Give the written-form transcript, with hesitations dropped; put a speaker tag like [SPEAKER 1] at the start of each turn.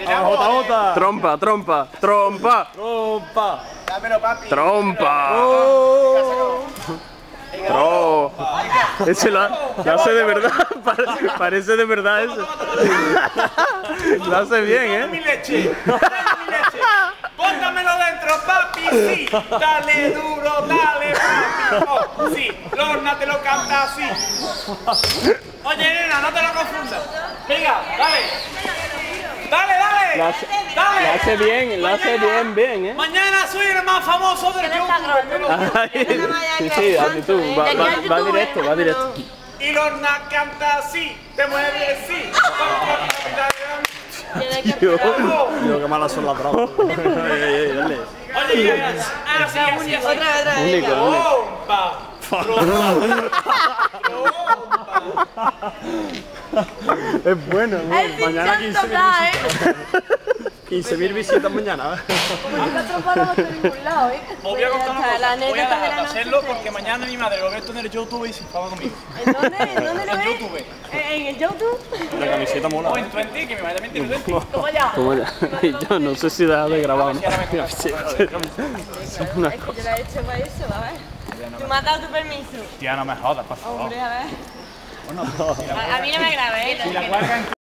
[SPEAKER 1] JJ.
[SPEAKER 2] Trompa, trompa, trompa.
[SPEAKER 1] Trompa.
[SPEAKER 3] Dámelo, papi.
[SPEAKER 2] Trompa.
[SPEAKER 1] Trompa.
[SPEAKER 2] Ese lo hace de verdad. Parece de verdad eso. Lo hace bien,
[SPEAKER 3] Mi
[SPEAKER 2] ¿eh?
[SPEAKER 3] leche. Mi leche. Póntamelo dentro, papi, sí. Dale duro, dale, papi. Oh, sí, Lorna te lo canta así. Oye, nena, no te lo confundas. Venga, dale. Dale, dale.
[SPEAKER 2] Lo
[SPEAKER 3] Dale.
[SPEAKER 2] hace bien, lo hace bien, ¿eh?
[SPEAKER 3] Mañana soy el más famoso del YouTube.
[SPEAKER 2] Sí, actitud. Va directo, va directo.
[SPEAKER 3] Y Lorna canta así, te mueve así.
[SPEAKER 2] Tío,
[SPEAKER 1] Qué malas son las bravas. Dale.
[SPEAKER 3] Oye, así, así, así.
[SPEAKER 4] Otra.
[SPEAKER 2] Único, único.
[SPEAKER 3] Trompa.
[SPEAKER 1] Es bueno, mañana 15.000 visitas mañana.
[SPEAKER 3] Os voy a contar una cosa, voy a dejar de hacerlo porque mañana mi madre lo ve esto en el YouTube y se enfada conmigo.
[SPEAKER 4] ¿En dónde lo
[SPEAKER 3] En
[SPEAKER 4] ves?
[SPEAKER 3] YouTube.
[SPEAKER 4] ¿En el YouTube?
[SPEAKER 1] La camiseta mola.
[SPEAKER 3] O en Twenty, que mi madre también tiene Twenty.
[SPEAKER 4] ¿Cómo ya?
[SPEAKER 2] Como ya. Yo no sé si deja de grabar, ¿no?
[SPEAKER 4] Es que yo la he hecho para eso, a ver. Tú me has dado tu permiso.
[SPEAKER 3] Tía, no me jodas, por favor.
[SPEAKER 4] Hombre, a ver. A mí no me grabé.